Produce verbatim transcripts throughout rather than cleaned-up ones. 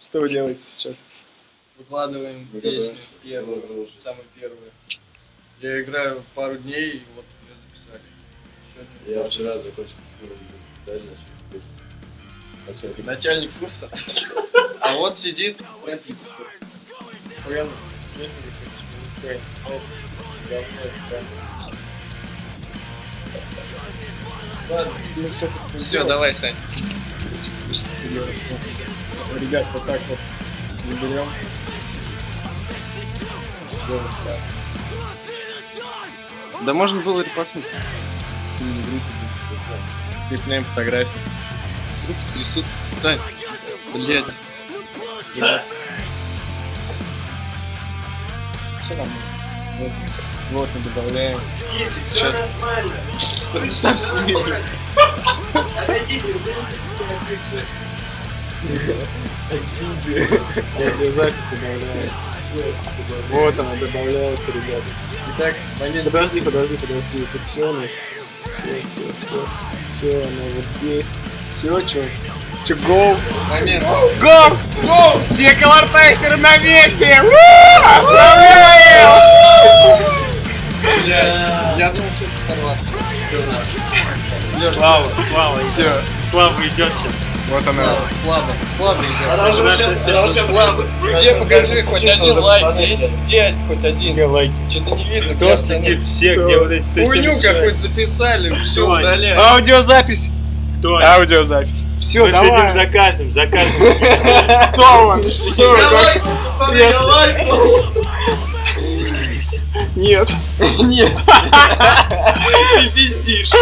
Что вы делаете сейчас? Выкладываем песню первую, самую первую. Я играю пару дней, и вот ее записали. Я вчера закончил школу, начальник. Начальник курса. А вот сидит. Ладно, мы сейчас все, давай, Сань. Ребят, вот так вот не берем. Да можно было репостнуть. Прикнем фотографии. Руки трясутся. Сань, блядь. Все нам. Вот, вот мы добавляем. Сейчас. Запись добавляет. Вот она добавляется, ребята. Итак, момент. Подожди, подожди, подожди. Это все у нас. Все, все, все. Все, она вот здесь. Все, че? Че, гол? Момент. Гол! Гол! Все колортайсеры на месте! Бля, я думал, что это оторваться. Все, Слава, Слава, все. Слава идет сейчас. Вот она. Слабо, слабо идет. Она уже сейчас, она уже слабо. Где, покажи, хоть один лайк есть? Где хоть один? Лайки. Что-то не видно. Кто сидит? Все, где вот эти сто Хуйню семьдесят какую-то записали, все Давай. удаляем. Аудиозапись. Кто? Аудиозапись. Все, Мы давай. следим за каждым, за каждым. Кто он? Кто он? лайк, пацаны, я лайк. Нет. Нет. Ты пиздишь.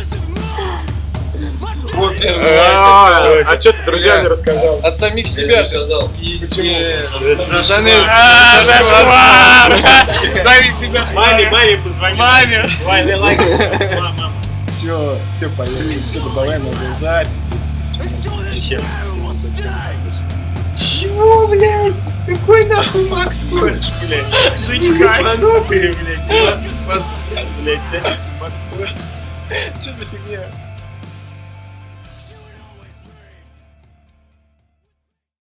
Вот первый А лайк. а что ты друзьям не рассказал? От самих себя же. сказал. За Жанель. А, зашквар! Сами себя Маме, маме позвони. Маме. Маме лайк. Мама. Все, все, поехали. Все, добавляем на запись. Зачем? Чего, блядь? Какой нахуй Макс Корж, Блядь. Жучка. Ну ты, блядь. Блядь, Макс Корж. Что за фигня?